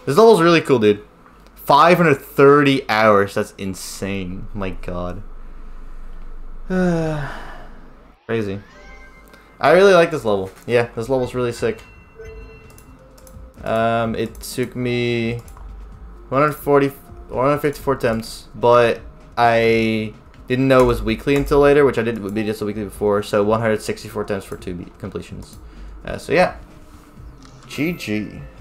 This level's really cool, dude. 530 hours. That's insane. My god. Crazy. I really like this level. Yeah, this level's really sick. It took me 154 attempts, but I didn't know it was weekly until later, which I did would be just a weekly before, so 164 attempts for 2 completions. So yeah. GG.